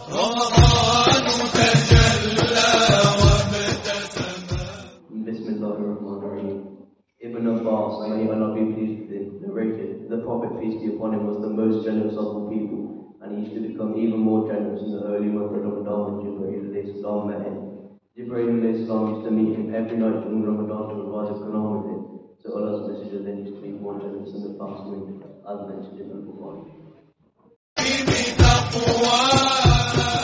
رمضان تجلى وابتسم. Bismillahirrahmanirrahim. Ibn Abbas, may Allah be pleased with him, narrated, the Prophet, peace be upon him, was the most generous of all people, and he used to become even more generous in the early month of Ramadan when Jibraeel met him. Jibraeel used to meet him every night during Ramadan to revise the Qur'an with him. So Allah's messenger then used to be more generous in the fast week, as mentioned in Al-Bukhari.